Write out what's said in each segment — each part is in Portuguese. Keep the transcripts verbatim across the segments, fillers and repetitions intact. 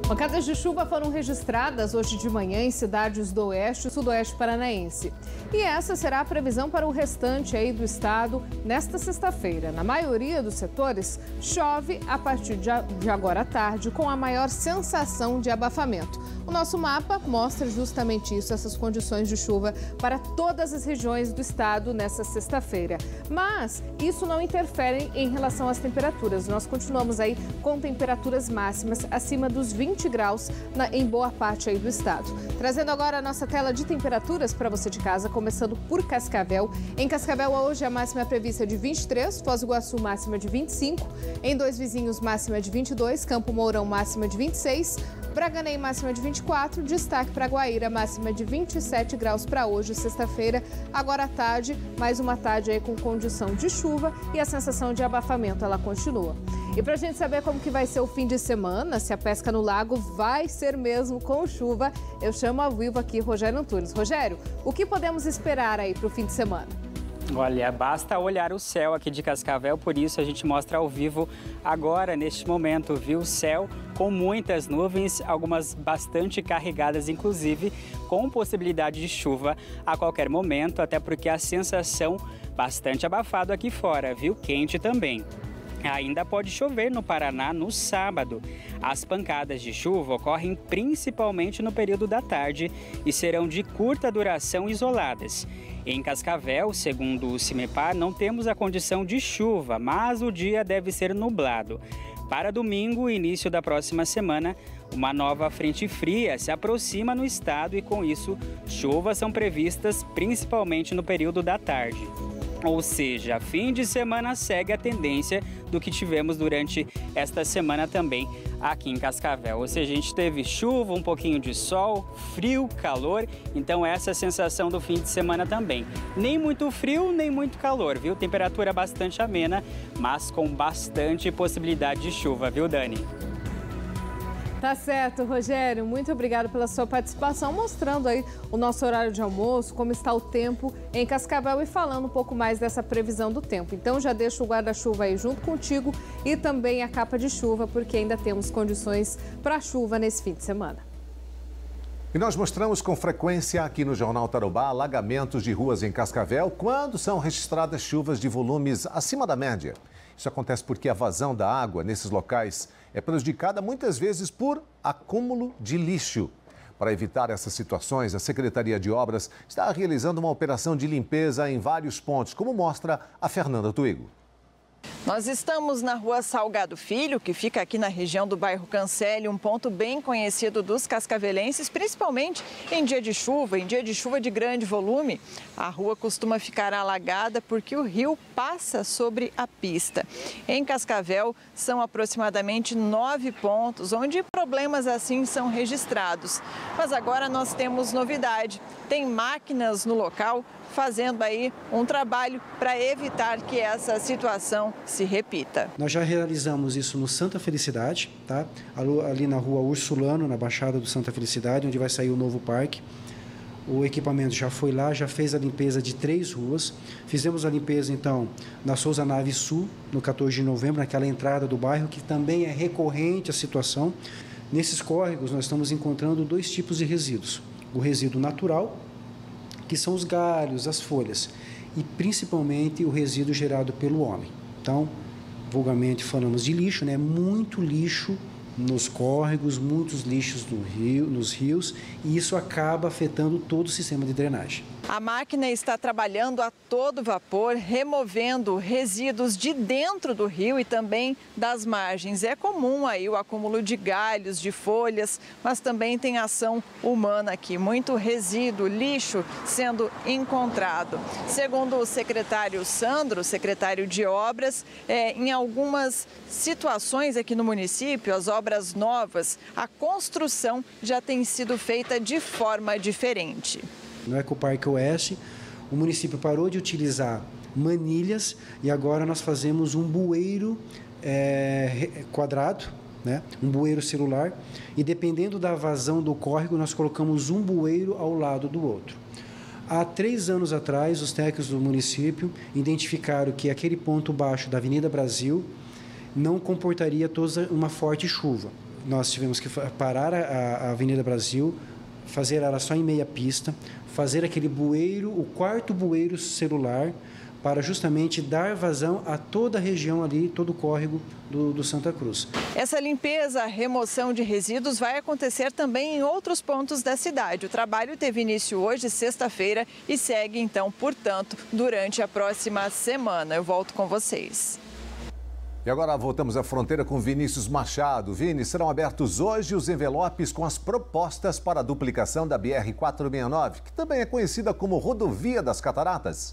Pancadas de chuva foram registradas hoje de manhã em cidades do oeste e sudoeste paranaense. E essa será a previsão para o restante aí do estado nesta sexta-feira. Na maioria dos setores, chove a partir de agora à tarde, com a maior sensação de abafamento. O nosso mapa mostra justamente isso, essas condições de chuva para todas as regiões do estado nessa sexta-feira. Mas isso não interfere em relação às temperaturas. Nós continuamos aí com temperaturas máximas acima dos vinte graus na, em boa parte aí do estado. Trazendo agora a nossa tela de temperaturas para você de casa, começando por Cascavel. Em Cascavel, hoje a máxima prevista é de vinte e três, Foz do Iguaçu máxima de vinte e cinco, em Dois Vizinhos máxima de vinte e dois, Campo Mourão máxima de vinte e seis, Braganém máxima de vinte e quatro, destaque para Guaíra, máxima de vinte e sete graus para hoje, sexta-feira. Agora à tarde, mais uma tarde aí com condição de chuva e a sensação de abafamento, ela continua. E para a gente saber como que vai ser o fim de semana, se a pesca no lago vai ser mesmo com chuva, eu chamo ao vivo aqui Rogério Antunes. Rogério, o que podemos esperar aí para o fim de semana? Olha, basta olhar o céu aqui de Cascavel, por isso a gente mostra ao vivo agora, neste momento, viu? O céu com muitas nuvens, algumas bastante carregadas, inclusive com possibilidade de chuva a qualquer momento, até porque a sensação bastante abafado aqui fora, viu? Quente também. Ainda pode chover no Paraná no sábado. As pancadas de chuva ocorrem principalmente no período da tarde e serão de curta duração isoladas. Em Cascavel, segundo o CIMEPAR, não temos a condição de chuva, mas o dia deve ser nublado. Para domingo, início da próxima semana, uma nova frente fria se aproxima no estado e, com isso, chuvas são previstas principalmente no período da tarde. Ou seja, fim de semana segue a tendência do que tivemos durante esta semana também aqui em Cascavel. Ou seja, a gente teve chuva, um pouquinho de sol, frio, calor, então essa é a sensação do fim de semana também. Nem muito frio, nem muito calor, viu? Temperatura bastante amena, mas com bastante possibilidade de chuva, viu, Dani? Tá certo, Rogério. Muito obrigada pela sua participação, mostrando aí o nosso horário de almoço, como está o tempo em Cascavel e falando um pouco mais dessa previsão do tempo. Então já deixo o guarda-chuva aí junto contigo e também a capa de chuva, porque ainda temos condições para chuva nesse fim de semana. E nós mostramos com frequência aqui no Jornal Tarobá alagamentos de ruas em Cascavel quando são registradas chuvas de volumes acima da média. Isso acontece porque a vazão da água nesses locais é prejudicada muitas vezes por acúmulo de lixo. Para evitar essas situações, a Secretaria de Obras está realizando uma operação de limpeza em vários pontos, como mostra a Fernanda Tuigo. Nós estamos na rua Salgado Filho, que fica aqui na região do bairro Cancelli, um ponto bem conhecido dos cascavelenses, principalmente em dia de chuva, em dia de chuva de grande volume. A rua costuma ficar alagada porque o rio passa sobre a pista. Em Cascavel, são aproximadamente nove pontos onde problemas assim são registrados. Mas agora nós temos novidade, tem máquinas no local fazendo aí um trabalho para evitar que essa situação se repita. Nós já realizamos isso no Santa Felicidade, tá? Ali na rua Ursulano, na Baixada do Santa Felicidade, onde vai sair o novo parque. O equipamento já foi lá, já fez a limpeza de três ruas. Fizemos a limpeza, então, na Souza Naves Sul, no quatorze de novembro, naquela entrada do bairro, que também é recorrente a situação. Nesses córregos, nós estamos encontrando dois tipos de resíduos. O resíduo natural, que são os galhos, as folhas, e principalmente o resíduo gerado pelo homem. Então, vulgarmente falamos de lixo, né? Muito lixo nos córregos, muitos lixos no rio, nos rios, e isso acaba afetando todo o sistema de drenagem. A máquina está trabalhando a todo vapor, removendo resíduos de dentro do rio e também das margens. É comum aí o acúmulo de galhos, de folhas, mas também tem ação humana aqui. Muito resíduo, lixo sendo encontrado. Segundo o secretário Sandro, secretário de Obras, é, em algumas situações aqui no município, as obras novas, a construção já tem sido feita de forma diferente. No Ecoparque Oeste, o município parou de utilizar manilhas e agora nós fazemos um bueiro é, quadrado, né? Um bueiro celular, e dependendo da vazão do córrego, nós colocamos um bueiro ao lado do outro. Há três anos atrás, os técnicos do município identificaram que aquele ponto baixo da Avenida Brasil não comportaria toda uma forte chuva. nós tivemos que parar a, a Avenida Brasil, fazer ela só em meia pista, fazer aquele bueiro, o quarto bueiro celular, para justamente dar vazão a toda a região ali, todo o córrego do, do Santa Cruz. Essa limpeza, a remoção de resíduos vai acontecer também em outros pontos da cidade. O trabalho teve início hoje, sexta-feira, e segue então, portanto, durante a próxima semana. Eu volto com vocês. E agora voltamos à fronteira com Vinícius Machado. Vini, serão abertos hoje os envelopes com as propostas para a duplicação da B R quatrocentos e sessenta e nove, que também é conhecida como Rodovia das Cataratas.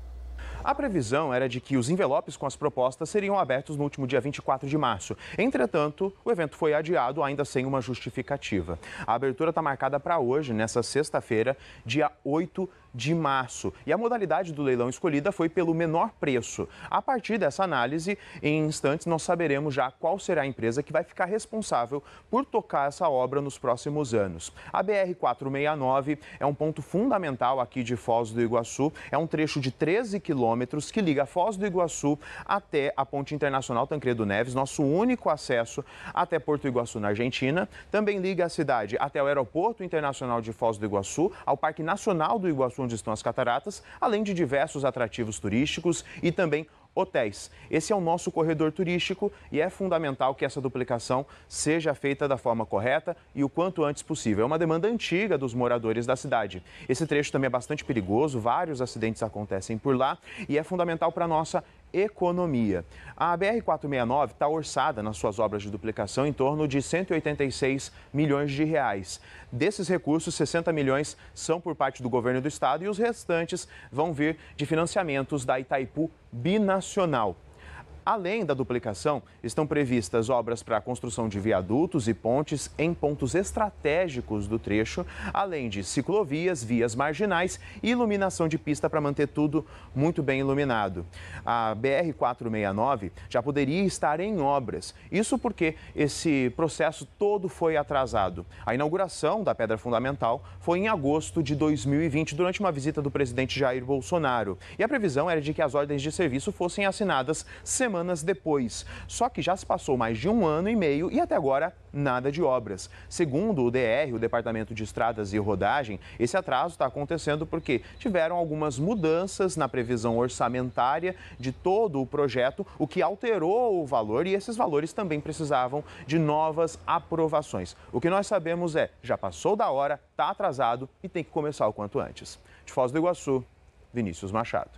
A previsão era de que os envelopes com as propostas seriam abertos no último dia vinte e quatro de março. Entretanto, o evento foi adiado, ainda sem uma justificativa. A abertura está marcada para hoje, nessa sexta-feira, dia oito de março. E a modalidade do leilão escolhida foi pelo menor preço. A partir dessa análise, em instantes, nós saberemos já qual será a empresa que vai ficar responsável por tocar essa obra nos próximos anos. A B R quatrocentos e sessenta e nove é um ponto fundamental aqui de Foz do Iguaçu. É um trecho de treze quilômetros que liga Foz do Iguaçu até a Ponte Internacional Tancredo Neves, nosso único acesso até Porto Iguaçu, na Argentina. Também liga a cidade até o Aeroporto Internacional de Foz do Iguaçu, ao Parque Nacional do Iguaçu, onde estão as cataratas, além de diversos atrativos turísticos e também hotéis. Esse é o nosso corredor turístico e é fundamental que essa duplicação seja feita da forma correta e o quanto antes possível. É uma demanda antiga dos moradores da cidade. Esse trecho também é bastante perigoso, vários acidentes acontecem por lá e é fundamental para a nossa economia. A B R quatrocentos e sessenta e nove está orçada nas suas obras de duplicação em torno de cento e oitenta e seis milhões de reais. Desses recursos, sessenta milhões são por parte do governo do estado e os restantes vão vir de financiamentos da Itaipu Binacional. Além da duplicação, estão previstas obras para a construção de viadutos e pontes em pontos estratégicos do trecho, além de ciclovias, vias marginais e iluminação de pista para manter tudo muito bem iluminado. A B R quatrocentos e sessenta e nove já poderia estar em obras, isso porque esse processo todo foi atrasado. A inauguração da pedra fundamental foi em agosto de dois mil e vinte, durante uma visita do presidente Jair Bolsonaro. E a previsão era de que as ordens de serviço fossem assinadas semanas depois. Só que já se passou mais de um ano e meio e até agora nada de obras. Segundo o D R, o Departamento de Estradas e Rodagem, esse atraso está acontecendo porque tiveram algumas mudanças na previsão orçamentária de todo o projeto, o que alterou o valor e esses valores também precisavam de novas aprovações. O que nós sabemos é, já passou da hora, está atrasado e tem que começar o quanto antes. De Foz do Iguaçu, Vinícius Machado.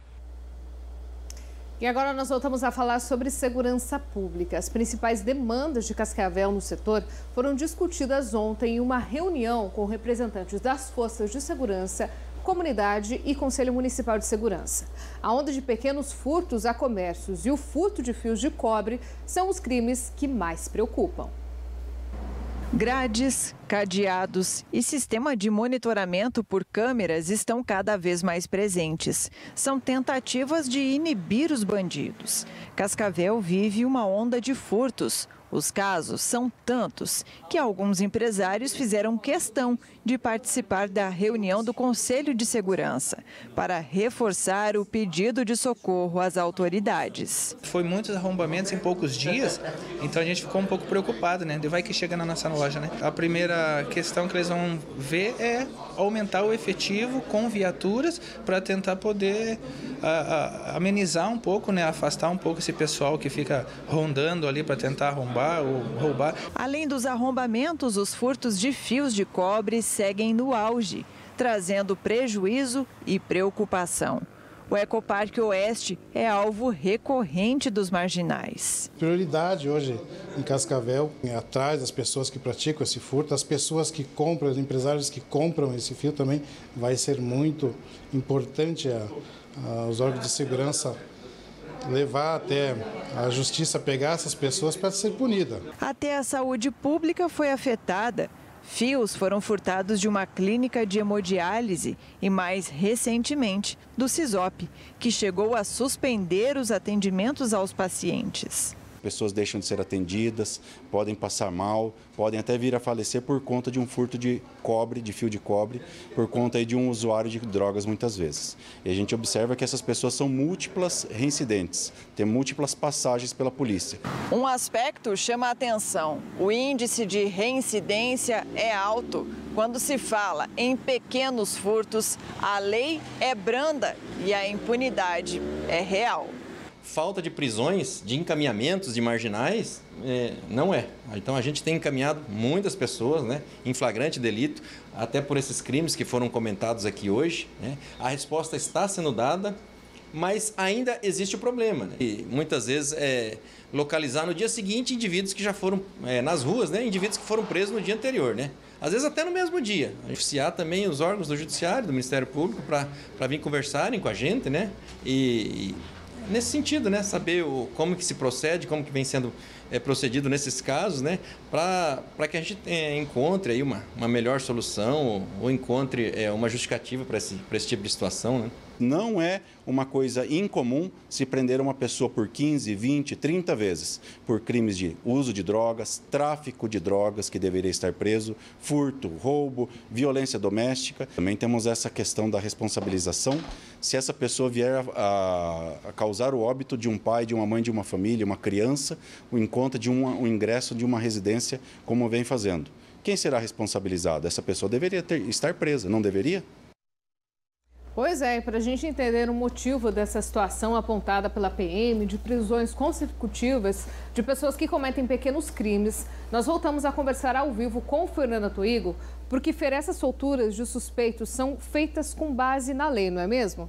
E agora nós voltamos a falar sobre segurança pública. As principais demandas de Cascavel no setor foram discutidas ontem em uma reunião com representantes das forças de segurança, comunidade e Conselho Municipal de Segurança. A onda de pequenos furtos a comércios e o furto de fios de cobre são os crimes que mais preocupam. Grades, cadeados e sistema de monitoramento por câmeras estão cada vez mais presentes. São tentativas de inibir os bandidos. Cascavel vive uma onda de furtos. Os casos são tantos que alguns empresários fizeram questão de participar da reunião do Conselho de Segurança para reforçar o pedido de socorro às autoridades. Foi muitos arrombamentos em poucos dias, então a gente ficou um pouco preocupado, né? Vai que chega na nossa loja, né? A primeira questão que eles vão ver é aumentar o efetivo com viaturas para tentar poder a, a, amenizar um pouco, né? Afastar um pouco esse pessoal que fica rondando ali para tentar arrombar ou roubar. Além dos arrombamentos, os furtos de fios de cobre seguem no auge, trazendo prejuízo e preocupação. O Ecoparque Oeste é alvo recorrente dos marginais. Prioridade hoje em Cascavel, atrás das pessoas que praticam esse furto, as pessoas que compram, os empresários que compram esse fio também vai ser muito importante a, a, os órgãos de segurança levar até a justiça pegar essas pessoas para ser punida. Até a saúde pública foi afetada. Fios foram furtados de uma clínica de hemodiálise e, mais recentemente, do CISOP, que chegou a suspender os atendimentos aos pacientes. pessoas deixam de ser atendidas, podem passar mal, podem até vir a falecer por conta de um furto de cobre, de fio de cobre, por conta aí de um usuário de drogas muitas vezes. E a gente observa que essas pessoas são múltiplas reincidentes, têm múltiplas passagens pela polícia. Um aspecto chama a atenção: o índice de reincidência é alto. Quando se fala em pequenos furtos, a lei é branda e a impunidade é real. Falta de prisões, de encaminhamentos de marginais, é, não é. Então a gente tem encaminhado muitas pessoas, né, em flagrante delito, até por esses crimes que foram comentados aqui hoje, né. A resposta está sendo dada, mas ainda existe o problema, né? E muitas vezes é localizar no dia seguinte indivíduos que já foram é, nas ruas, né, indivíduos que foram presos no dia anterior, né. Às vezes até no mesmo dia. Oficiar também os órgãos do Judiciário, do Ministério Público, para vir conversarem com a gente, né, e... e nesse sentido, né, saber o, como que se procede, como que vem sendo é, procedido nesses casos, né, para que a gente é, encontre aí uma, uma melhor solução ou, ou encontre é, uma justificativa para esse, para esse tipo de situação, né. Não é uma coisa incomum se prender uma pessoa por quinze, vinte, trinta vezes por crimes de uso de drogas, tráfico de drogas, que deveria estar preso, furto, roubo, violência doméstica. Também temos essa questão da responsabilização. Se essa pessoa vier a, a causar o óbito de um pai, de uma mãe, de uma família, uma criança, em conta de um, um ingresso de uma residência, como vem fazendo, quem será responsabilizado? Essa pessoa deveria ter, estar presa, não deveria? Pois é, e para a gente entender o motivo dessa situação apontada pela P M de prisões consecutivas de pessoas que cometem pequenos crimes, nós voltamos a conversar ao vivo com Fernanda Toigo, porque Fer, essas solturas de suspeitos são feitas com base na lei, não é mesmo?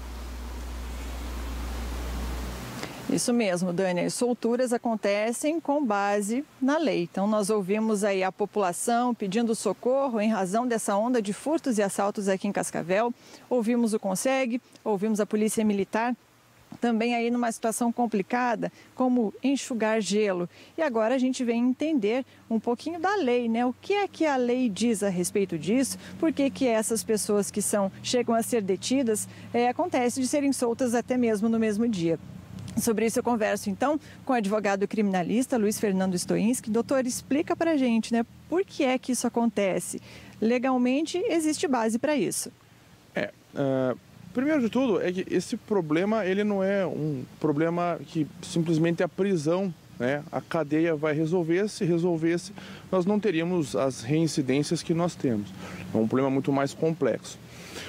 Isso mesmo, Dani. As solturas acontecem com base na lei. Então, nós ouvimos aí a população pedindo socorro em razão dessa onda de furtos e assaltos aqui em Cascavel. Ouvimos o Conseg, ouvimos a Polícia Militar, também aí numa situação complicada, como enxugar gelo. E agora a gente vem entender um pouquinho da lei, né? O que é que a lei diz a respeito disso? Por que que essas pessoas que são, chegam a ser detidas, é, acontece de serem soltas até mesmo no mesmo dia? Sobre isso eu converso, então, com o advogado criminalista Luiz Fernando Stoinski. Doutor, explica pra gente, né, por que é que isso acontece? Legalmente, existe base para isso. É, uh, primeiro de tudo, é que esse problema, ele não é um problema que simplesmente a prisão, né, a cadeia vai resolver. Se resolvesse, nós não teríamos as reincidências que nós temos. É um problema muito mais complexo.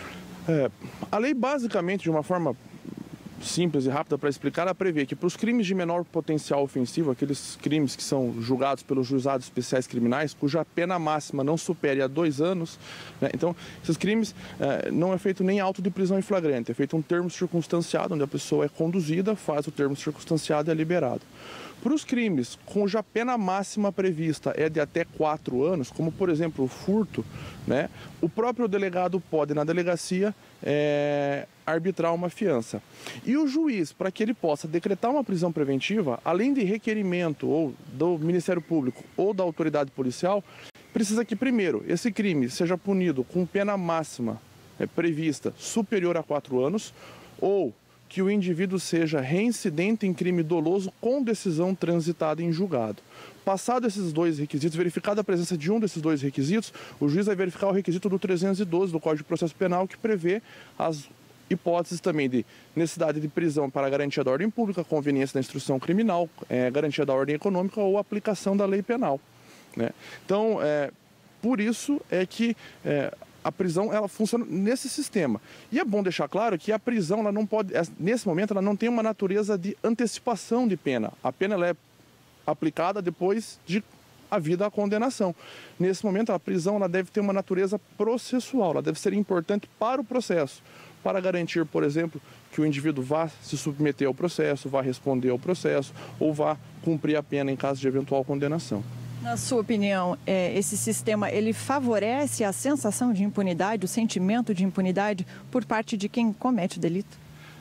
É, a lei, basicamente, de uma forma simples e rápida para explicar, ela prevê que para os crimes de menor potencial ofensivo, aqueles crimes que são julgados pelos juizados especiais criminais, cuja pena máxima não supere a dois anos, né? Então, esses crimes eh, não é feito nem auto de prisão em flagrante, é feito um termo circunstanciado, onde a pessoa é conduzida, faz o termo circunstanciado e é liberado. Para os crimes cuja pena máxima prevista é de até quatro anos, como por exemplo o furto, né, o próprio delegado pode, na delegacia, é, arbitrar uma fiança. E o juiz, para que ele possa decretar uma prisão preventiva, além de requerimento ou do Ministério Público ou da autoridade policial, precisa que, primeiro, esse crime seja punido com pena máxima é, prevista superior a quatro anos, ou que o indivíduo seja reincidente em crime doloso com decisão transitada em julgado. Passado esses dois requisitos, verificada a presença de um desses dois requisitos, o juiz vai verificar o requisito do trezentos e doze do Código de Processo Penal, que prevê as hipóteses também de necessidade de prisão para garantia da ordem pública, conveniência da instrução criminal, é, garantia da ordem econômica ou aplicação da lei penal, né? Então, é, por isso é que é, a prisão, ela funciona nesse sistema. E é bom deixar claro que a prisão, ela não pode, nesse momento, ela não tem uma natureza de antecipação de pena. A pena ela é aplicada depois de a vida à condenação. Nesse momento, a prisão ela deve ter uma natureza processual, ela deve ser importante para o processo, para garantir, por exemplo, que o indivíduo vá se submeter ao processo, vá responder ao processo ou vá cumprir a pena em caso de eventual condenação. Na sua opinião, é, esse sistema ele favorece a sensação de impunidade, o sentimento de impunidade por parte de quem comete o delito?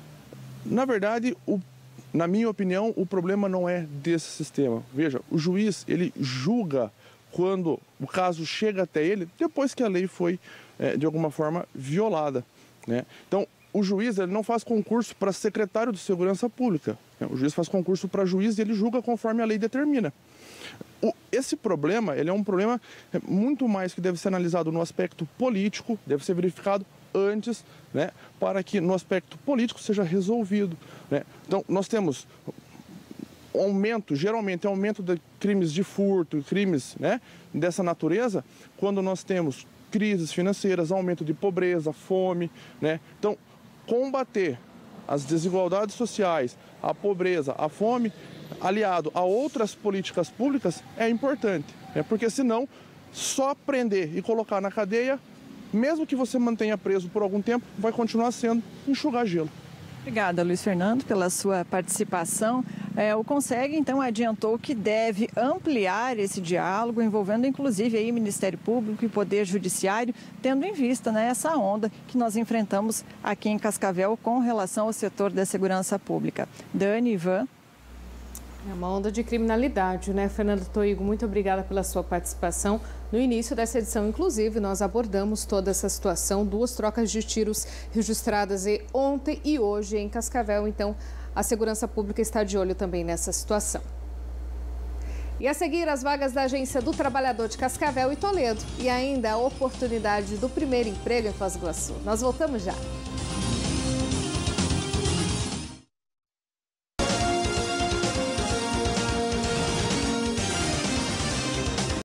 Na verdade, o, na minha opinião, o problema não é desse sistema. Veja, o juiz ele julga quando o caso chega até ele depois que a lei foi, é, de alguma forma, violada, né? Então, o juiz ele não faz concurso para secretário de Segurança Pública. O juiz faz concurso para juiz e ele julga conforme a lei determina. O, esse problema, ele é um problema muito mais que deve ser analisado no aspecto político, deve ser verificado antes, né, para que no aspecto político seja resolvido, né? Então, nós temos aumento, geralmente aumento de crimes de furto, crimes, né, dessa natureza, quando nós temos crises financeiras, aumento de pobreza, fome, né? Então, combater as desigualdades sociais, a pobreza, a fome, aliado a outras políticas públicas, é importante, né? Porque senão, só prender e colocar na cadeia, mesmo que você mantenha preso por algum tempo, vai continuar sendo enxugar gelo. Obrigada, Luiz Fernando, pela sua participação. É, o Conseg, então, adiantou que deve ampliar esse diálogo, envolvendo inclusive aí Ministério Público e Poder Judiciário, tendo em vista, né, essa onda que nós enfrentamos aqui em Cascavel com relação ao setor da segurança pública. Dani, Ivan. É uma onda de criminalidade, né, Fernando Toigo? Muito obrigada pela sua participação. No início dessa edição, inclusive, nós abordamos toda essa situação, duas trocas de tiros registradas ontem e hoje em Cascavel. Então, a segurança pública está de olho também nessa situação. E a seguir, as vagas da Agência do Trabalhador de Cascavel e Toledo. E ainda a oportunidade do primeiro emprego em Foz do Iguaçu. Nós voltamos já.